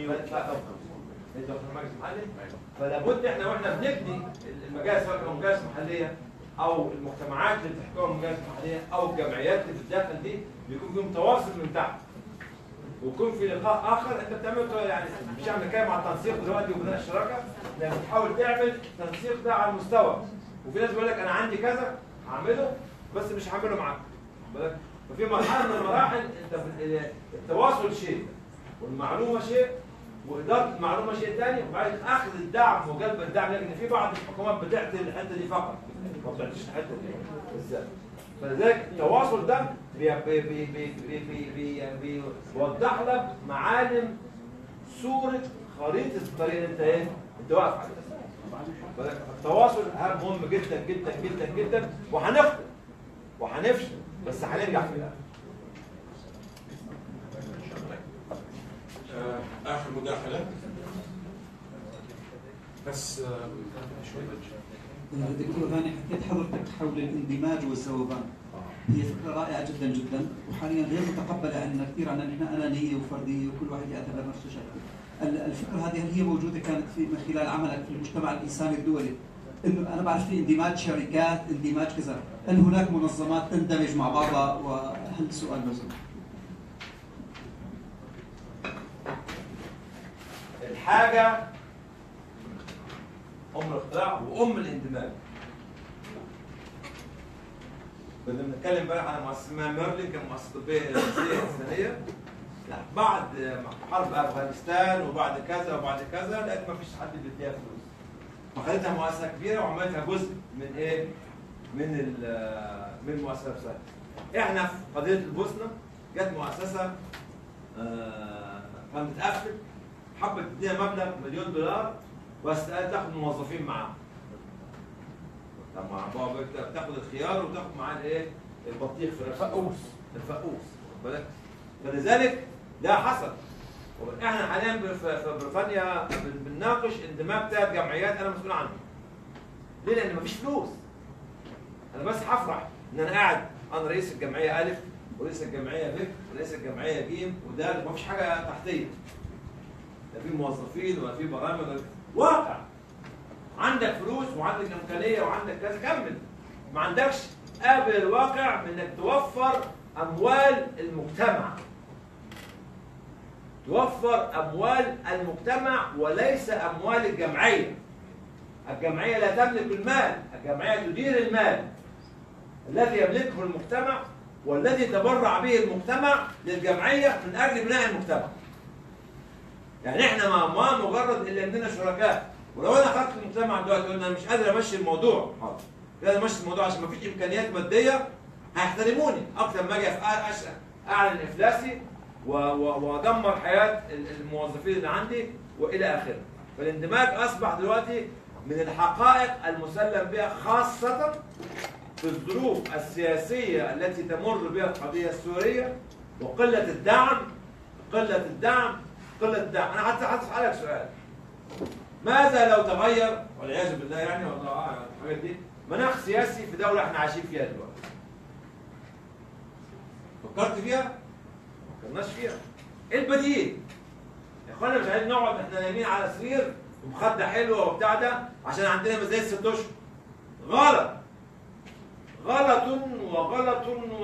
مجلس محلي. فلا بد احنا واحنا بنبني المجالس سواء كانت مجالس محليه او المجتمعات اللي بتحكمها المجالس المحليه او الجمعيات اللي في الداخل دي بيكون فيهم تواصل من تحت. ويكون في لقاء اخر انت بتعمله، يعني مش عم نتكلم عن التنسيق دلوقتي وبناء الشراكه، لما بتحاول تعمل التنسيق ده على المستوى. وفي ناس بيقول لك انا عندي كذا هعمله بس مش هعمله معاك. ففي مرحله من المراحل انت التواصل شيء والمعلومه شيء واداره المعلومه شيء ثاني، وبعدين اخذ الدعم وجلب الدعم، لكن في بعض الحكومات بتعطي الحته دي فقط ما بتعطيش الحته دي بالذات. فلذلك التواصل ده بيوضح لك معالم صوره خريطه الطريق اللي انت انت واقف عليها. التواصل مهم جدا جدا جدا جدا، وهنفشل بس هننجح في الاخر. آخر مداخلة بس شوي دكتور هاني، حكيت حضرتك حول الاندماج والذوبان. هي فكرة رائعة جدا جدا، وحاليا غير متقبلة عندنا كثير، عن ان احنا انانية وفردية وكل واحد يعتبر نفسه شكل. الفكرة هذه هل هي موجودة كانت من خلال عملك في المجتمع الإنساني الدولي؟ انه انا بعرف في اندماج شركات، اندماج كذا، هل هناك منظمات تندمج مع بعضها؟ وهل سؤال بس الحاجة أم الاختراع وأم الاندماج. كنا بنتكلم بقى على مؤسسة اسمها ميرلين، كان مؤسسة طبية إنسانية. بعد حرب أفغانستان وبعد كذا وبعد كذا لقيت ما فيش حد بيديها فلوس. فخليتها مؤسسة كبيرة وعملتها جزء من إيه؟ من المؤسسة نفسها. إحنا في قضية البوسنة جت مؤسسة كانت بتقفل، حبت تديها مبلغ $1,000,000 بس قالت تاخد موظفين معاها. طب ما بتاخد الخيار وتاخد معاه الايه؟ البطيخ في الفقوس. بالك؟ فلذلك ده حصل. احنا حاليا في بريطانيا بنناقش اندماج 3 جمعيات انا مسؤول عنهم. ليه؟ لان مفيش فلوس. انا بس هفرح ان انا قاعد انا رئيس الجمعيه الف ورئيس الجمعيه ب ورئيس الجمعيه ج ودال، ومفيش حاجه تحتيه. لا في موظفين ولا في برامج ولا واقع. عندك فلوس وعندك امكانيه وعندك كذا، كمل. ما عندكش، قابل الواقع بانك توفر اموال المجتمع. توفر اموال المجتمع وليس اموال الجمعيه. الجمعيه لا تملك المال، الجمعيه تدير المال الذي يملكه المجتمع والذي تبرع به المجتمع للجمعيه من اجل بناء المجتمع. يعني احنا ما مجرد الا اننا شركاء. ولو انا خدت المجتمع دلوقتي قلنا انا مش قادر امشي الموضوع، حاضر، لازم امشي الموضوع عشان ما فيش امكانيات ماديه، هيحترموني اكتر ما اجي اعلن افلاسي وادمر حياه الموظفين اللي عندي والى اخره. فالاندماج اصبح دلوقتي من الحقائق المسلم بها، خاصه في الظروف السياسيه التي تمر بها القضيه السوريه وقله الدعم. انا هسألك سؤال: ماذا لو تغير والعياذ بالله يعني والله اعلم الحاجات دي مناخ سياسي في دوله احنا عايشين فيها دلوقتي؟ فكرت فيها؟ ما فكرناش فيها. ايه البديل؟ يا اخوانا مش عايزين نقعد احنا نايمين على سرير ومخده حلوه وبتاع ده عشان عندنا ميزانيه 6 اشهر. غلط وغلط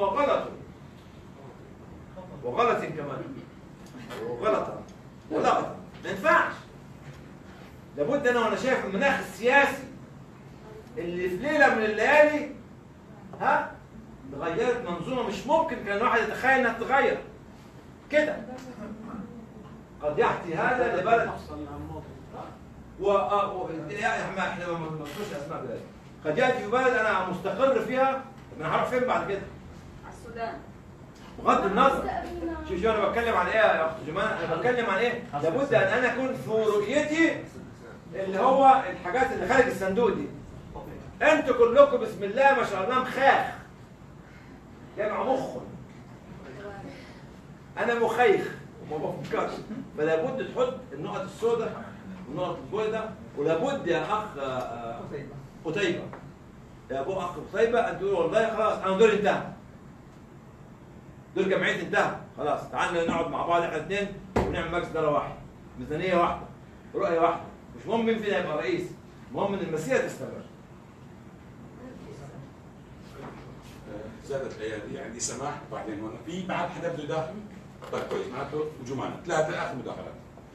وغلط كمان وغلط. ما ينفعش. لابد انا وانا شايف المناخ السياسي اللي في ليله من الليالي اتغيرت منظومه مش ممكن كان الواحد يتخيل انها تتغير كده. قد يحكي هذا لبلد احنا ما بنذكرش اسماء بلاد. قد ياتي في بلد انا مستقر فيها، انا هروح فين بعد كده؟ على السودان. بغض النظر. شوف انا بتكلم عن ايه يا اخت جمال؟ انا بتكلم عن ايه؟ لابد ان انا اكون في رؤيتي اللي هو الحاجات اللي خارج الصندوق دي. انتوا كلكم بسم الله ما شاء الله مخاخ جمع مخ. انا مخيخ وما بفكرش. فلا بد تحط النقط السوداء والنقط البيضاء. ولابد يا اخ قتيبه، يا ابو اخ قتيبه، ان تقول والله خلاص انا دوري انتهى، دور جمعيتي انتهى، خلاص تعالى نقعد مع بعض احنا الاثنين ونعمل مجلس اداره واحد، ميزانيه واحده، رؤيه واحده. مش مهم مين فينا يبقى رئيس، المهم ان المسيره تستمر. زادت الايادي. عندي سماح بعدين هون في بعد حدا بده يداخل؟ طيب كويس، معناته جمانه 3 اخر مداخلات.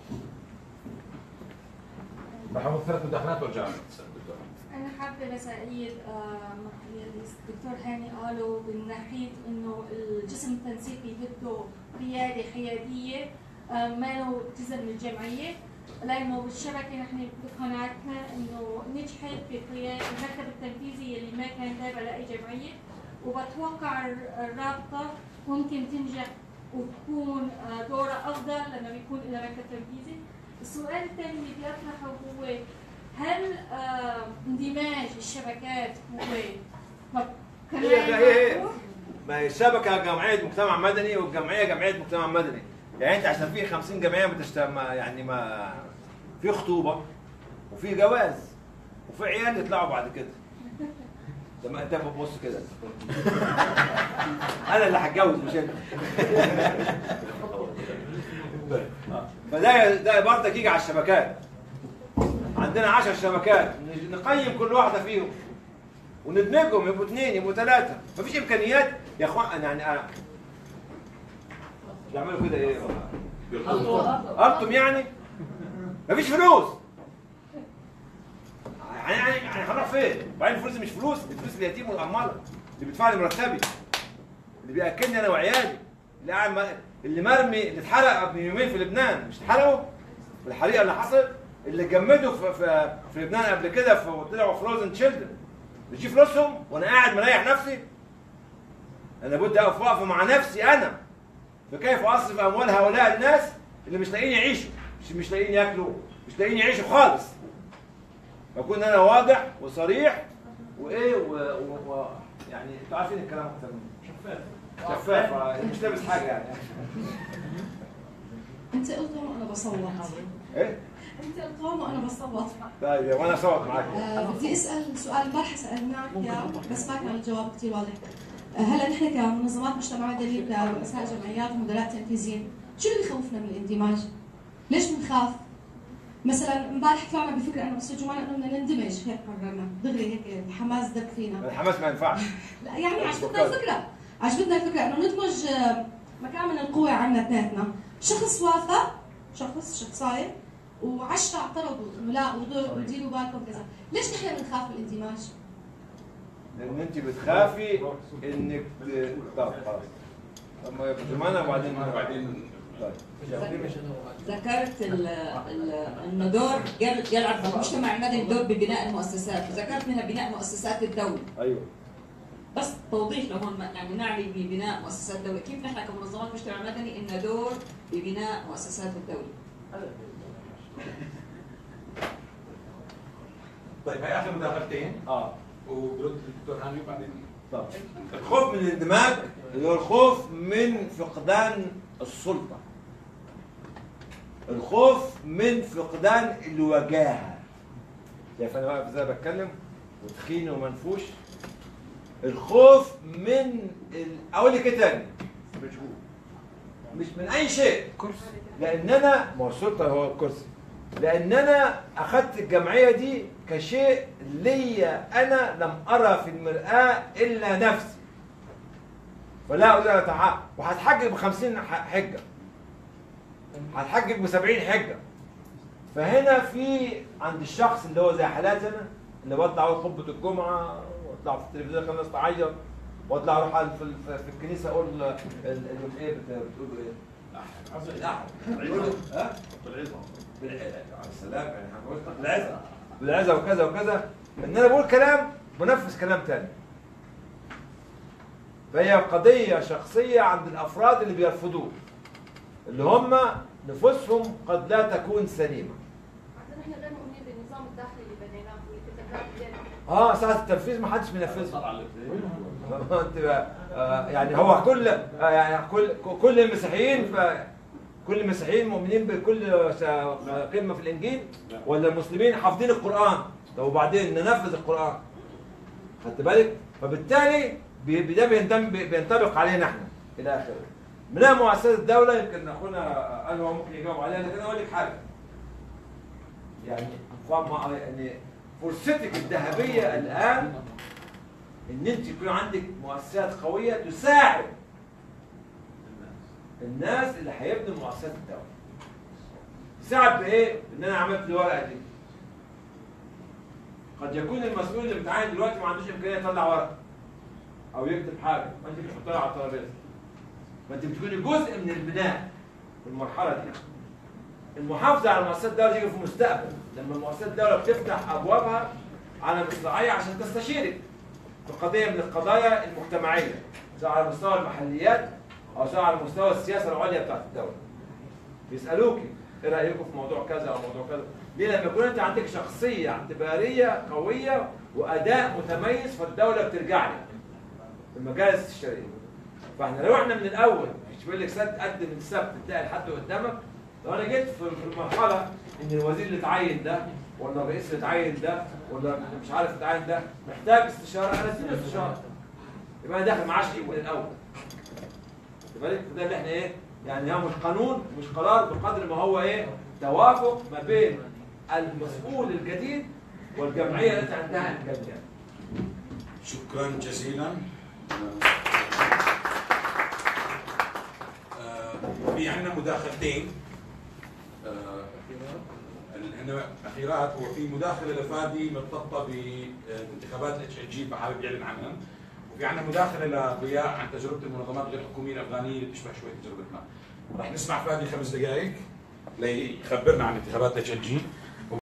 بحاول 3 مداخلات وارجع لك. أنا حابة بس أعيد اللي الدكتور هاني قاله من ناحية إنه الجسم التنسيقي بده قيادة حيادية ما له تزن الجمعية، لأنه بالشبكة نحن بقناعتنا إنه نجحت بقيادة المكتب التنفيذي اللي ما كان تابع لأي جمعية، وبتوقع الرابطة ممكن تنجح وتكون دورها أفضل لما بيكون لها مكتب تنفيذي. السؤال الثاني اللي بدي أطرحه هو: هل اندماج الشبكات هو ما هي الشبكه جمعيه مجتمع مدني والجمعيه جمعيه مجتمع مدني. يعني انت عشان في 50 جمعيه يعني ما في خطوبه وفي جواز وفي عيال يطلعوا بعد كده. لما انت بتبص كده انا اللي هتجوز مش انت. فده برضك يجي على الشبكات. عندنا 10 شبكات، نقيم كل واحده فيهم وندمجهم، يبقوا 2 يبقوا 3. مفيش امكانيات يا اخوان. يعني بيعملوا كده ايه؟ قطم يعني مفيش فلوس. يعني هنروح فين؟ وبعدين الفلوس مش فلوس، دي فلوس اليتيم والارمله اللي بيدفع لي مرتبي، اللي بياكلني انا وعيالي، اللي مرمي، اللي اتحرق من يومين في لبنان. مش اتحرقوا في الحريقه اللي حصلت؟ اللي جمدوا في لبنان قبل كده وطلعوا فروزن تشيلدرن، بيجي فلوسهم وانا قاعد مريح نفسي. انا بدي اقف وقفه مع نفسي انا فكيف اصرف اموال هؤلاء الناس اللي مش لاقيين يعيشوا، مش لاقيين ياكلوا، مش لاقيين يعيشوا خالص. بكون انا واضح وصريح وايه يعني انتوا عارفين الكلام اكتر مني. شفاف مش لابس حاجه يعني. انت قلتهم وانا بصوت. ايه؟ انت قلتهم وانا بصوت. طيب وانا صوت معك. بدي اسال سؤال امبارح سالناك اياه بس ما كان الجواب كثير واضح. هلا نحن كمنظمات مجتمع مدني كرؤساء جمعيات ومدراء تنفيذيين، شو اللي يخوفنا من الاندماج؟ ليش بنخاف؟ مثلا امبارح طلعنا بفكره انه بس جمعنا انه بدنا نندمج، هيك قررنا دغري هيك الحماس دب فينا. الحماس ما ينفعش. لا يعني عجبتنا الفكره انه ندمج مكان من القوى عندنا اثنيناتنا، شخص وافق، شخصين و10 اعترضوا انه لا وديروا بالكم كذا، ليش نحن بنخاف من الاندماج؟ لان انت بتخافي انك طب خلاص. اما جمعنا وبعدين طيب. ذكرت انه دور يلعب المجتمع المدني دور ببناء المؤسسات، وذكرت منها بناء مؤسسات الدوله. ايوه. بس توضيح لهون يعني نعني ببناء مؤسسات الدوله، كيف نحن كمنظمات مجتمع مدني إلنا دور ببناء مؤسسات الدوله؟ طيب هي اخر مداخلتين وبرد الدكتور هاني وبعدين. طب الخوف من الاندماج اللي هو الخوف من فقدان السلطه. الخوف من فقدان الوجاهه. شايف انا واقف ازاي بتكلم وتخين ومنفوش. الخوف من اقول لك ايه تاني؟ مش من اي شيء. لان انا ما هو السلطه هو الكرسي. لان انا اخذت الجمعيه دي كشيء ليا انا لم ارى في المرآة الا نفسي. فلا اريد ان اتحقق وهتحجج ب50 حجه. هتحجج ب70 حجه. فهنا في عند الشخص اللي هو زي حالاتي انا اللي بطلع اقول خطبه الجمعه واطلع في التلفزيون خلي الناس تعيط واطلع اروح في الكنيسه اقول ايه بتقولوا ايه؟ الاحد ها؟ السلام يعني هنقول بالعزه وكذا وكذا ان انا بقول كلام بنفذ كلام تاني. فهي قضيه شخصيه عند الافراد اللي بيرفضوه اللي هم نفوسهم قد لا تكون سليمه. احنا غير مؤمنين بالنظام الداخلي اللي بنيناه والاتفاقات ديالنا. ساعه التنفيذ ما حدش بينفذها. انت يعني هو يعني كل المسيحيين كل المسيحيين مؤمنين بكل كلمه في الانجيل ولا المسلمين حافظين القران؟ طب وبعدين ننفذ القران. خدت بالك؟ فبالتالي ده بينطبق علينا احنا الى اخره. من مؤسسات الدوله يمكن اخونا انور ممكن يجاوب عليها، لكن اقول لك حاجه. يعني فرصتك الذهبيه الان ان انت يكون عندك مؤسسات قويه تساعد الناس اللي هيبنوا مؤسسات الدوله. تساعد بايه؟ ان انا عملت الورقه دي. قد يكون المسؤول اللي متعين دلوقتي ما عندوش امكانيه يطلع ورقه او يكتب حاجه، فانت بتحطها على الترابيزه. فانت بتكوني جزء من البناء في المرحله دي. المحافظه على مؤسسات الدوله تيجي في المستقبل لما مؤسسات الدوله بتفتح ابوابها على مصراعيه عشان تستشيرك في قضيه من القضايا المجتمعيه سواء على مستوى المحليات او سواء على مستوى السياسه العليا بتاعت الدوله. بيسالوكي ايه رايكم في موضوع كذا او موضوع كذا؟ ليه؟ لما يكون انت عندك شخصيه اعتباريه قويه واداء متميز فالدوله بترجع لك في المجالس الاستشاريه. فاحنا لو احنا من الاول مش بيقول لك قدم السبت تلاقي الحد قدامك. لو انا جيت في المرحله ان الوزير اللي اتعين ده ولا الرئيس اللي اتعين ده ولا مش عارف اتعين ده محتاج استشاره، انا اديله استشاره. يبقى انا داخل معاه شيء من الاول. خد بالك؟ ده اللي احنا ايه؟ يعني هو مش قانون مش قرار بقدر ما هو ايه؟ توافق ما بين المسؤول الجديد والجمعيه التي عندها امكانيات. شكرا جزيلا. في عندنا مداخلتين اخيرات. هو في مداخله لفادي مرتبطه بانتخابات HLG فحابب يعلن عنها، وفي عندنا مداخله لضياء عن تجربه المنظمات غير الحكوميه الافغانيه اللي بتشبه شوي تجربتنا. راح نسمع فادي 5 دقائق ليخبرنا عن انتخابات HLG.